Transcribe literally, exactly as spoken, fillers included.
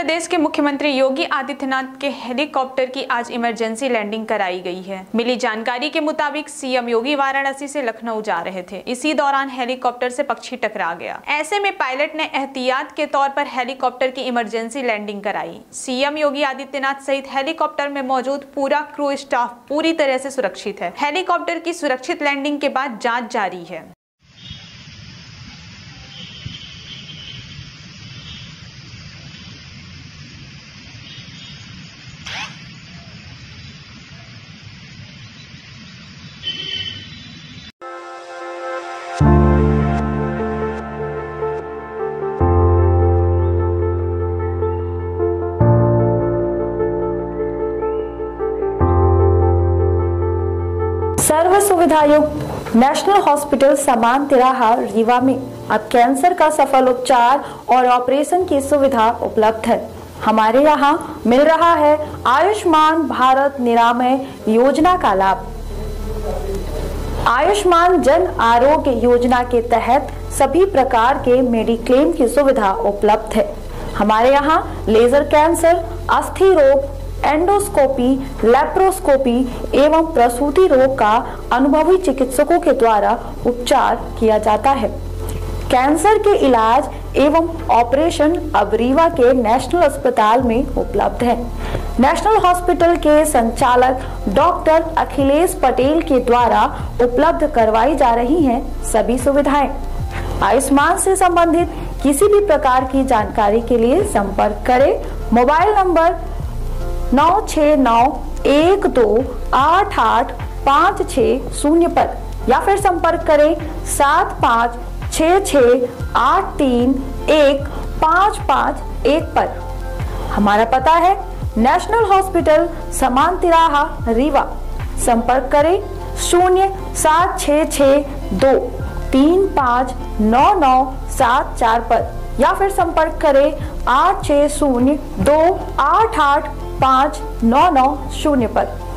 प्रदेश के मुख्यमंत्री योगी आदित्यनाथ के हेलीकॉप्टर की आज इमरजेंसी लैंडिंग कराई गई है। मिली जानकारी के मुताबिक सीएम योगी वाराणसी से लखनऊ जा रहे थे। इसी दौरान हेलीकॉप्टर से पक्षी टकरा गया। ऐसे में पायलट ने एहतियात के तौर पर हेलीकॉप्टर की इमरजेंसी लैंडिंग कराई। सीएम योगी आदित्यनाथ सहित हेलीकॉप्टर में मौजूद पूरा क्रू स्टाफ पूरी तरह से सुरक्षित है। हेलीकॉप्टर की सुरक्षित लैंडिंग के बाद जाँच जारी है। सर्व सुविधायुक्त नेशनल हॉस्पिटल समान तिराहा रीवा में अब कैंसर का सफल उपचार और ऑपरेशन की सुविधा उपलब्ध है। हमारे यहाँ मिल रहा है आयुष्मान भारत निरामय योजना का लाभ। आयुष्मान जन आरोग्य योजना के तहत सभी प्रकार के मेडिक्लेम की सुविधा उपलब्ध है। हमारे यहाँ लेजर कैंसर, अस्थि रोग, एंडोस्कोपी, लेप्रोस्कोपी एवं प्रसूति रोग का अनुभवी चिकित्सकों के द्वारा उपचार किया जाता है। कैंसर के इलाज एवं ऑपरेशन अब रीवा के नेशनल अस्पताल में उपलब्ध है। नेशनल हॉस्पिटल के संचालक डॉक्टर अखिलेश पटेल के द्वारा उपलब्ध करवाई जा रही हैं सभी सुविधाएं। आयुष्मान से संबंधित किसी भी प्रकार की जानकारी के लिए संपर्क करें मोबाइल नंबर नौ छः नौ एक दो आठ आठ पाँच छः शून्य पर या फिर संपर्क करें सात पाँच छः छः आठ तीन एक पाँच पाँच एक पर। हमारा पता है नेशनल हॉस्पिटल समान तिराहा रीवा। संपर्क करें शून्य सात छः छः दो तीन पाँच नौ नौ सात चार पर या फिर संपर्क करें आठ छः शून्य दो आठ आठ पाँच नौ नौ शून्य पर।